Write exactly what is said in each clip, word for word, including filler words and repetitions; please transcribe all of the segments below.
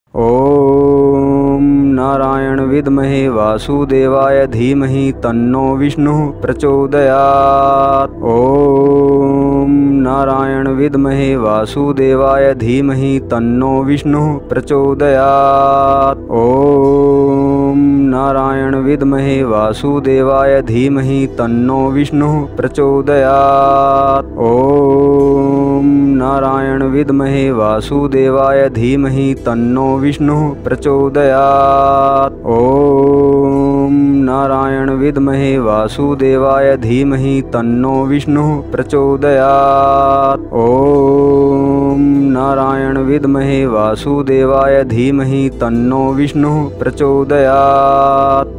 ओम नारायण विद्महे वासुदेवाय धीमहि तन्नो विष्णुः प्रचोदयात्। ओम नारायण विद्महे वासुदेवाय धीमहि तन्नो विष्णुः प्रचोदयात्। ओम नारायण विद्महे वासुदेवाय धीमहि तन्नो विष्णुः प्रचोदयात्। ओम नारायण विद्महे वासुदेवाय धीमहि तन्नो विष्णुः प्रचोदयात्। ओम नारायण विद्महे वासुदेवाय धीमहि तन्नो विष्णुः प्रचोदयात्। ओम नारायण विद्महे वासुदेवाय धीमहि तन्नो विष्णुः प्रचोदयात्।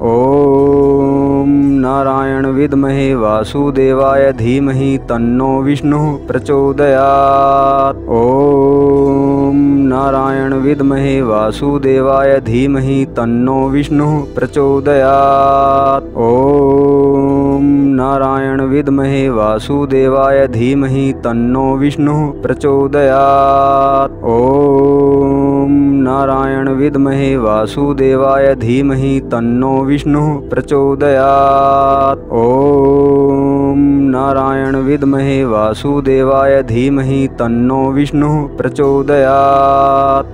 ओम नारायण विद्महे वासुदेवाय धीमहि तन्नो विष्णुः प्रचोदयात्। ओम नारायण विद्महे वासुदेवाय धीमहि तन्नो विष्णुः प्रचोदयात्। ओम नारायण विद्महे वासुदेवाय धीमहि तन्नो विष्णुः प्रचोदयात्। ओम नारायण विद्महे वासुदेवाय धीमहि तन्नो विष्णुः प्रचोदयात्। ओम नारायण विद्महे वासुदेवाय धीमहि तन्नो विष्णुः प्रचोदयात्।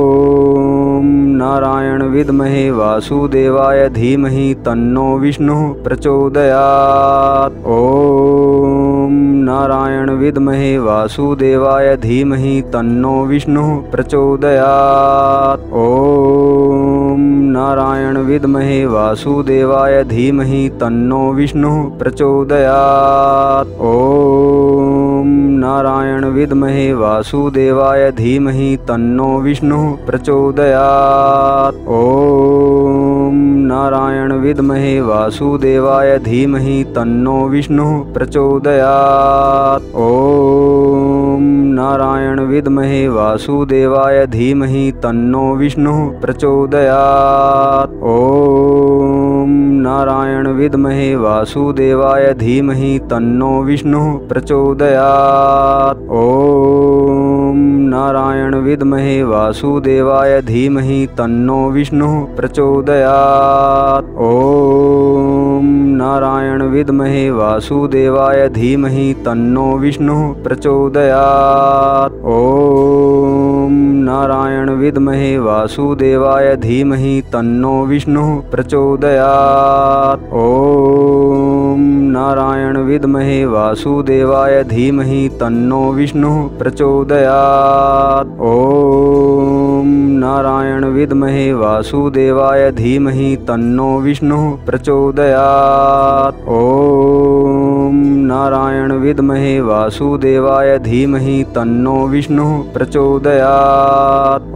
ओम नारायण विद्महे वासुदेवाय धीमहि तन्नो विष्णुः प्रचोदयात्। ओम नारायण विद्महे वासुदेवाय धीमहि तन्नो विष्णुः प्रचोदयात्। ओम नारायण विद्महे वासुदेवाय धीमहि तन्नो विष्णुः प्रचोदयात्। ओम नारायण विद्महे वासुदेवाय धीमहि तन्नो विष्णुः प्रचोदयात्। ओम नारायण विद्महे वासुदेवाय धीमहि तन्नो विष्णुः प्रचोदयात्। ओम नारायण विद्महे वासुदेवाय धीमहि तन्नो विष्णुः प्रचोदयात्। ओम नारायण विद्महे वासुदेवाय धीमहि तन्नो विष्णुः प्रचोदयात्। ओम नारायण विद्महे वासुदेवाय धीमहि तन्नो विष्णुः प्रचोदयात्। ओम नारायण विद्महे वासुदेवाय धीमहि तन्नो विष्णुः प्रचोदयात्। ओम नारायण विद्महे वासुदेवाय धीमहि तन्नो विष्णुः प्रचोदयात्। ओम नारायण विद्महे वासुदेवाय धीमहि तन्नो विष्णुः प्रचोदयात्। ओम नारायण विद्महे वासुदेवाय धीमहि तन्नो विष्णुः प्रचोदयात्। ओम नारायण विद्महे वासुदेवाय धीमहि तन्नो विष्णुः प्रचोदयात्।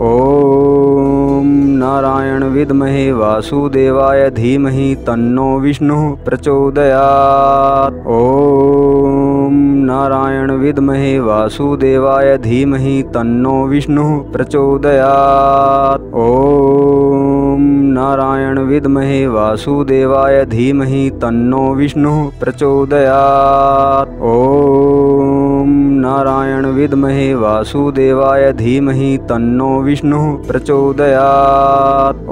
ओम नारायण विद्महे वासुदेवाय धीमहि तन्नो विष्णुः प्रचोदयात्। ओम नारायण विद्महे वासुदेवाय धीमहि तन्नो विष्णुः प्रचोदयात्। ओम नारायण विद्महे वासुदेवाय धीमहि तन्नो विष्णुः प्रचोदयात्। ओम नारायण विद्महे वासुदेवाय धीमहि तन्नो विष्णुः प्रचोदयात्।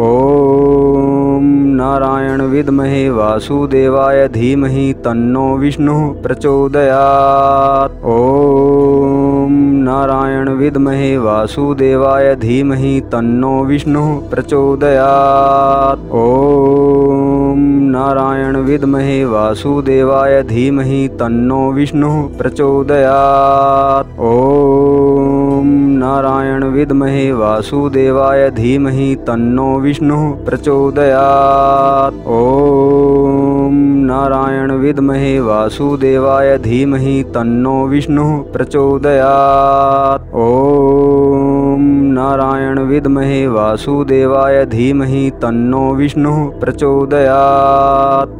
ओम नारायण विद्महे वासुदेवाय धीमहि तन्नो विष्णुः प्रचोदयात्। ओम नारायण विद्महे वासुदेवाय धीमहि तन्नो विष्णुः प्रचोदयात्। ओम नारायण विद्महे वासुदेवाय धीमहि तन्नो विष्णुः प्रचोदयात्। ओम नारायण विद्महे वासुदेवाय धीमहि तन्नो विष्णुः प्रचोदयात्। ओम नारायण विद्महे वासुदेवाय धीमहि तन्नो विष्णुः प्रचोदयात्। ओम नारायण विद्महे वासुदेवाय धीमहि तन्नो विष्णुः प्रचोदयात्।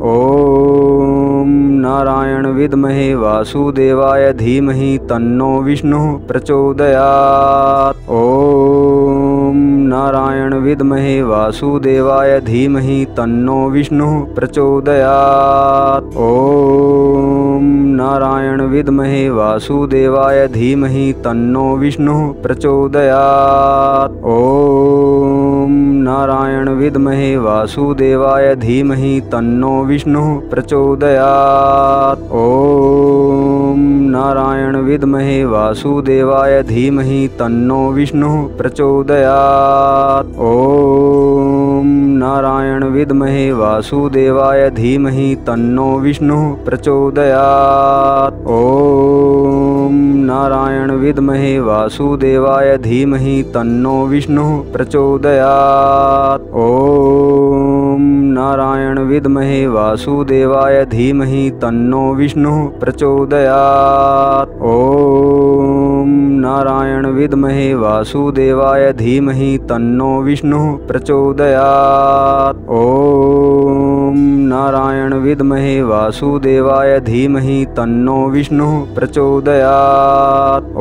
ओम नारायण विद्महे वासुदेवाय धीमहि तन्नो विष्णुः प्रचोदयात्। ओम नारायण विद्महे वासुदेवाय धीमहि तन्नो विष्णुः प्रचोदयात्। ओम नारायण विद्महे वासुदेवाय धीमहि तन्नो विष्णुः प्रचोदयात्। ओम विद्महे वासुदेवाय धीमहि तन्नो विष्णुः प्रचोदयात्। ॐ नारायण विद्महे वासुदेवाय धीमहि तन्नो विष्णुः प्रचोदयात्। ॐ नारायण विद्महे वासुदेवाय धीमहि तन्नो विष्णुः प्रचोदयात्। ॐ नारायण विद्महे वासुदेवाय धीमहि तन्नो विष्णुः प्रचोदयात्। ॐ नारायण विद्महे वासुदेवाय धीमहि तन्नो विष्णुः प्रचोदयात्। ॐ नारायण विद्महे वासुदेवाय धीमहि तन्नो विष्णुः प्रचोदयात्। ॐ नारायण विद्महे वासुदेवाय धीमहि तन्नो विष्णुः प्रचोदयात्।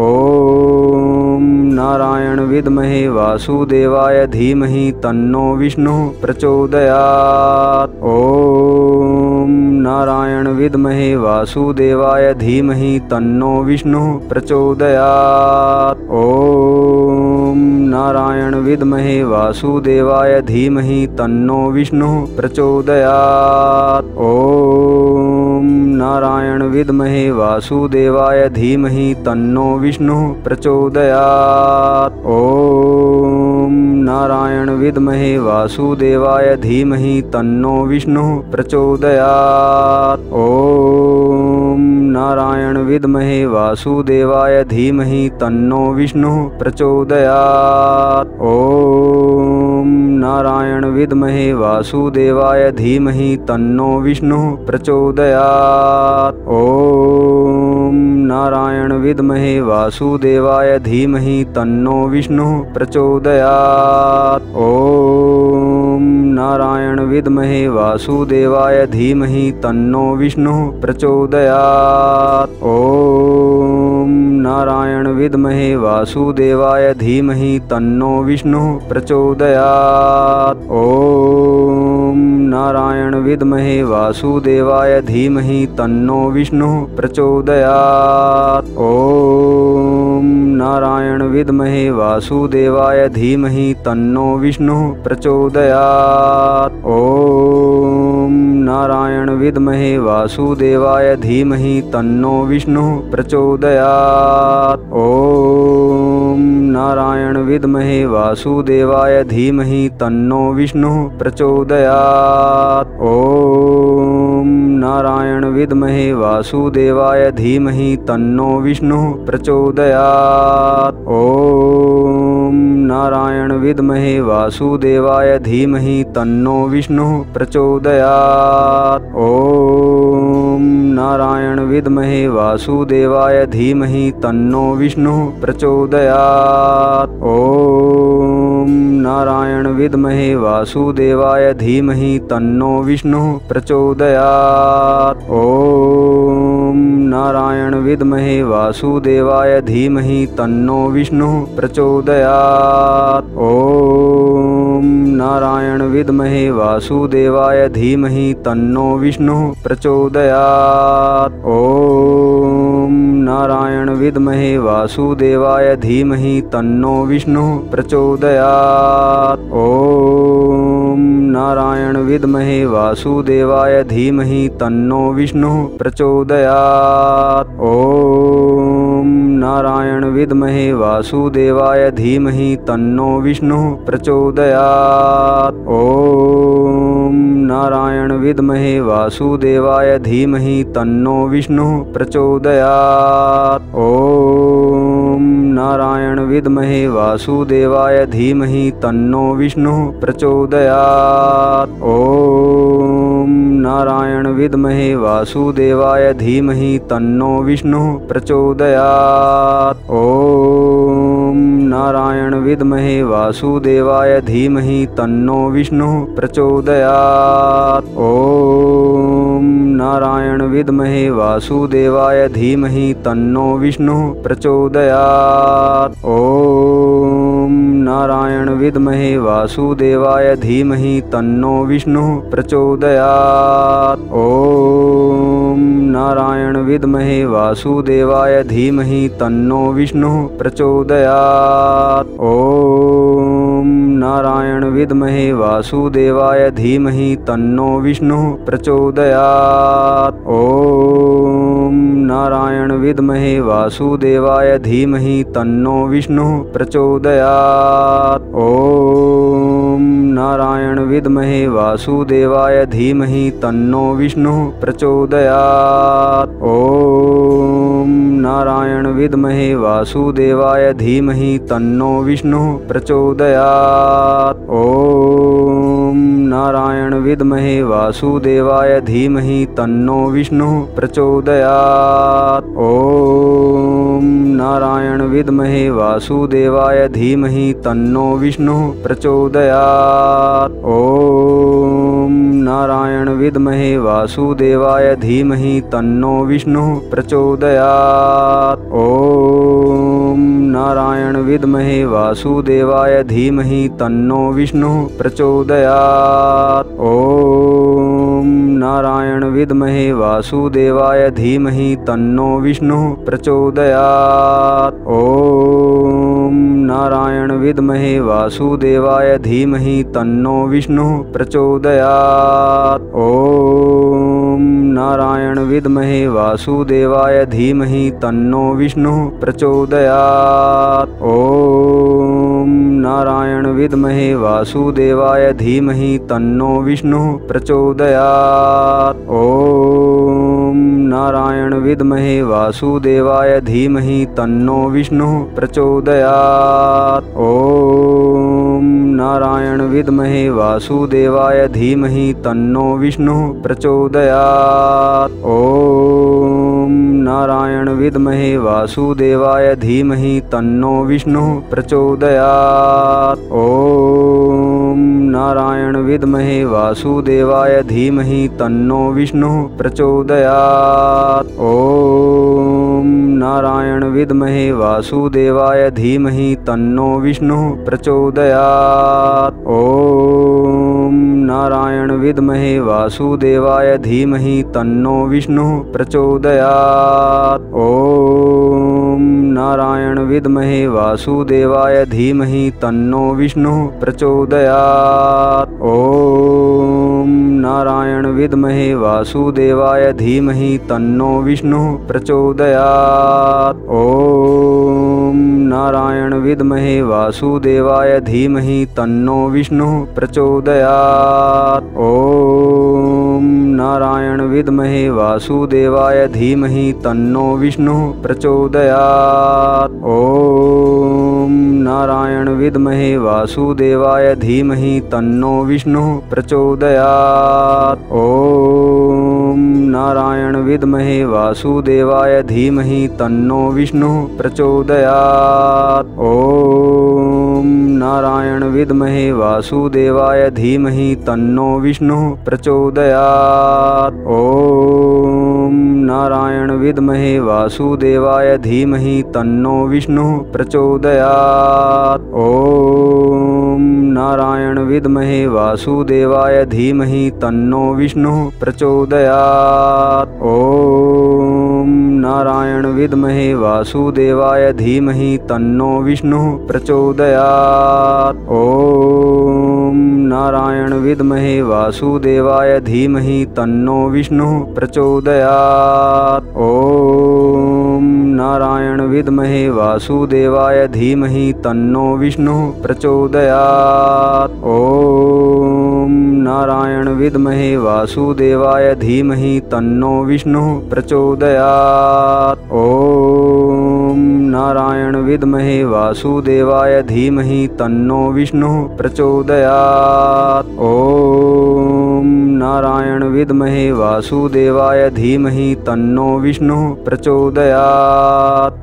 ॐ नारायण विद्महे वासुदेवाय धीमहि तन्नो विष्णुः प्रचोदयात्। ॐ नारायण विद्महे वासुदेवाय धीमहि तन्नो विष्णुः प्रचोदयात्। ॐ नारायण विद्महे वासुदेवाय धीमहि तन्नो विष्णुः प्रचोदयात्। ॐ नारायण विद्महे वासुदेवाय धीमहि तन्नो विष्णुः प्रचोदयात्। ॐ नारायण विद्महे वासुदेवाय धीमहि तन्नो विष्णुः प्रचोदयात्। ॐ नारायण विद्महे वासुदेवाय धीमहि तन्नो विष्णुः प्रचोदयात्। ॐ नारायण विद्महे वासुदेवाय धीमहि तन्नो विष्णुः प्रचोदयात्। ॐ नारायण विद्महे वासुदेवाय धीमहि तन्नो विष्णुः प्रचोदयात्। ॐ नारायण विद्महे वासुदेवाय धीमहि तन्नो विष्णुः प्रचोदयात्। ॐ नारायण विद्महे वासुदेवाय धीमहि तन्नो विष्णुः प्रचोदयात्। ॐ नारायण विद्महे वासुदेवाय धीमहि तन्नो विष्णुः प्रचोदयात्। ॐ नारायण विद्महे वासुदेवाय धीमहि तन्नो विष्णुः प्रचोदयात्। ॐ नारायण विद्महे वासुदेवाय धीमहि तन्नो विष्णुः प्रचोदयात्। ॐ नारायण विद्महे वासुदेवाय धीमहि तन्नो विष्णुः प्रचोदयात्। ॐ नारायण विद्महे वासुदेवाय धीमहि तन्नो विष्णुः प्रचोदयात्। ॐ नारायण विद्महे वासुदेवाय धीमहि तन्नो विष्णुः प्रचोदयात्। ॐ नारायण विद्महे वासुदेवाय धीमहि तन्नो विष्णुः प्रचोदयात्। ॐ नारायण विद्महे वासुदेवाय धीमहि तन्नो विष्णुः प्रचोदयात्। ॐ नारायण विद्महे वासुदेवाय धीमहि तन्नो विष्णुः प्रचोदयात्। ॐ नारायण विद्महे वासुदेवाय धीमहि तन्नो विष्णुः प्रचोदयात्। ॐ नारायण विद्महे वासुदेवाय धीमहि तन्नो विष्णुः प्रचोदयात्। ॐ नारायण विद्महे वासुदेवाय धीमहि तन्नो विष्णुः प्रचोदयात्। ॐ नारायण विद्महे वासुदेवाय धीमहि तन्नो विष्णुः प्रचोदयात्। ॐ नारायण विद्महे वासुदेवाय धीमहि तन्नो विष्णुः प्रचोदयात्। ॐ नारायण विद्महे वासुदेवाय धीमहि तन्नो विष्णुः प्रचोदयात्। ॐ नारायण विद्महे वासुदेवाय धीमहि तन्नो विष्णुः प्रचोदयात्। ॐ नारायण विद्महे वासुदेवाय धीमहि तन्नो विष्णुः प्रचोदयात्। ॐ नारायण विद्महे वासुदेवाय धीमहि तन्नो विष्णुः प्रचोदयात्। ॐ नारायण विद्महे वासुदेवाय धीमहि तन्नो विष्णुः प्रचोदयात्। ॐ नारायण विद्महे वासुदेवाय धीमहि तन्नो विष्णुः प्रचोदयात्। ॐ नारायण विद्महे वासुदेवाय धीमहि तन्नो विष्णुः प्रचोदयात्। ओम नारायण विद्महे वासुदेवाय धीमहि तन्नो विष्णुः प्रचोदयात्। ओम नारायण विद्महे वासुदेवाय धीमहि तन्नो विष्णुः प्रचोदयात्। ओम नारायण विद्महे वासुदेवाय धीमहि तन्नो विष्णुः प्रचोदयात्। ओम नारायण विद्महे वासुदेवाय धीमहि तन्नो विष्णुः प्रचोदयात्। ओम नारायण विद्महे वासुदेवाय धीमहि तन्नो विष्णुः प्रचोदयात्। ओम नारायण विद्महे वासुदेवाय धीमहि तन्नो विष्णुः प्रचोदयात्। ओम नारायण विद्महे वासुदेवाय धीमहि तन्नो विष्णुः प्रचोदयात्। ओम नारायण विद्महे वासुदेवाय धीमहि तन्नो विष्णुः प्रचोदयात्। ओम नारायण विद्महे वासुदेवाय धीमहि तन्नो विष्णुः प्रचोदयात्। ओम नारायण विद्महे वासुदेवाय धीमहि तन्नो विष्णुः प्रचोदयात्। ओम नारायण विद्महे वासुदेवाय धीमहि तन्नो विष्णुः प्रचोदयात्। ओम नारायण विद्महे वासुदेवाय धीमहि तन्नो विष्णुः प्रचोदयात्। ओम नारायण विद्महे वासुदेवाय धीमहि तन्नो विष्णुः प्रचोदयात्। ओम नारायण विद्महे वासुदेवाय धीमहि तन्नो विष्णुः प्रचोदयात्। ओम नारायण विद्महे वासुदेवाय धीमहि तन्नो विष्णुः प्रचोदयात्। ओम नारायण विद्महे वासुदेवाय धीमहि तन्नो विष्णुः प्रचोदयात्। ओम नारायण विद्महे वासुदेवाय धीमहि तन्नो विष्णुः प्रचोदयात्। ओम नारायण विद्महे वासुदेवाय धीमहि तन्नो विष्णुः प्रचोदयात्। ओम नारायण विद्महे वासुदेवाय धीमहि तन्नो विष्णुः प्रचोदयात्। ओम नारायण विद्महे वासुदेवाय धीमहि तन्नो विष्णुः प्रचोदयात्। ओम नारायण विद्महे वासुदेवाय धीमहि तन्नो विष्णुः प्रचोदयात्। ओम नारायण विद्महे वासुदेवाय धीमहि तन्नो विष्णुः प्रचोदयात्। ओम नारायण विद्महे वासुदेवाय धीमहि तन्नो विष्णुः प्रचोदयात्। ओम नारायण विद्महे वासुदेवाय धीमहि तन्नो विष्णुः प्रचोदयात्। ओम नारायण विद्महे वासुदेवाय धीमहि तन्नो विष्णुः प्रचोदयात्। ओम नारायण विद्महे वासुदेवाय धीमहि तन्नो विष्णुः प्रचोदयात्। ओम नारायण विद्महे वासुदेवाय धीमहि तन्नो विष्णुः प्रचोदयात्। ओम नारायण विद्महे वासुदेवाय धीमहि तन्नो विष्णुः प्रचोदयात्। ओम नारायण विद्महे वासुदेवाय धीमहि तन्नो विष्णुः प्रचोदयात्। ओम नारायण विद्महे वासुदेवाय धीमहि तन्नो विष्णुः प्रचोदयात्। ओम नारायण विद्महे वासुदेवाय धीमहि तन्नो विष्णुः प्रचोदयात्। ओम नारायण विद्महे वासुदेवाय धीमहि तन्नो विष्णुः प्रचोदयात्।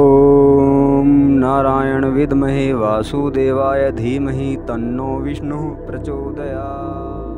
ओम नारायण विद्महे वासुदेवाय धीमहि तन्नो विष्णुः प्रचोदयात्।